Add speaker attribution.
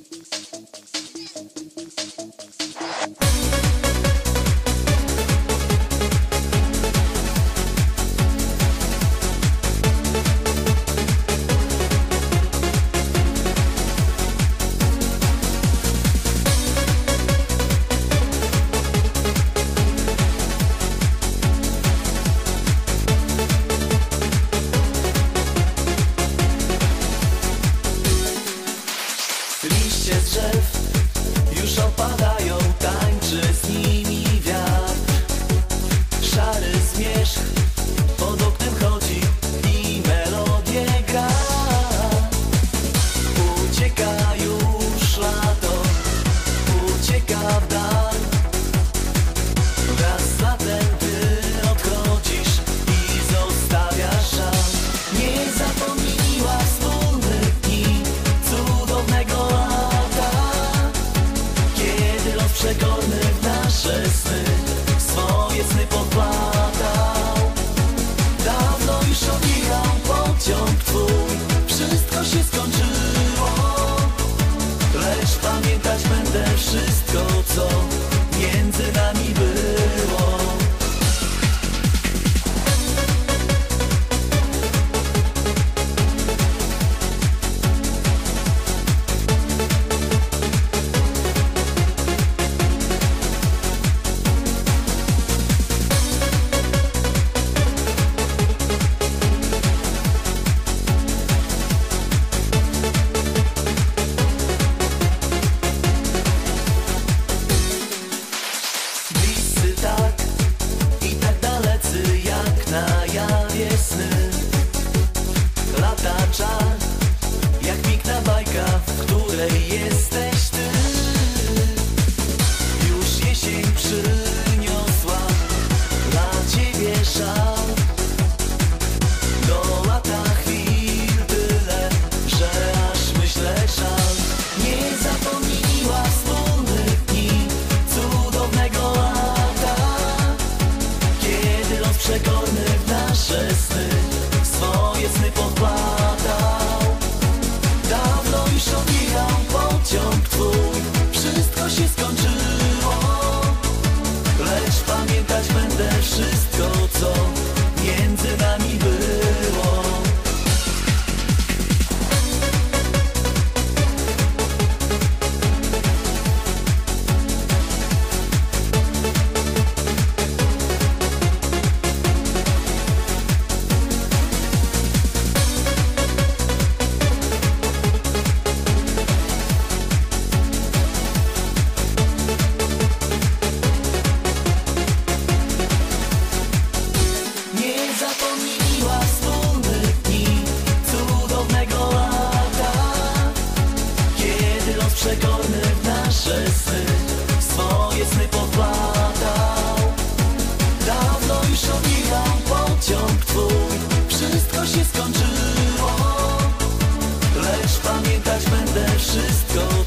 Speaker 1: Liście z drzew już opadają, tańczy z nimi wiatr. Szary zmierzch pod oknem chodzi i melodię gra. Ucieka już lato, ucieka w dal. Wraz z latem ty odchodzisz i zostawiasz żal. Nie zapomniła wspólnych dni, cudownego lata, kiedy los przekorny w nasze sny swoje sny podplatał. Dawno już omijał pociąg twój, wszystko się skończyło, lecz pamiętać będę wszystko, co między nami było. Bliscy tak i tak dalecy jak na jawie sny. Lata czar jak piękna bajka, w której jesteś ty. Już jesień przyniosła dla ciebie żal. Do lata chwil tyle, że aż myślę żal. Nie zapomniła wspólnych dni, cudownego lata, kiedy los przekorny w nasze sny swoje sny podplatał. Dawno już omijał pociąg twój, wszystko się skończyło, lecz pamiętać będę wszystko, co między nami było. Nie zapomniła wspólnych dni, cudownego lata, kiedy los przekorny w nasze sny swoje sny podplatał. Dawno już omijał pociąg twój, wszystko się skończyło, lecz pamiętać będę wszystko,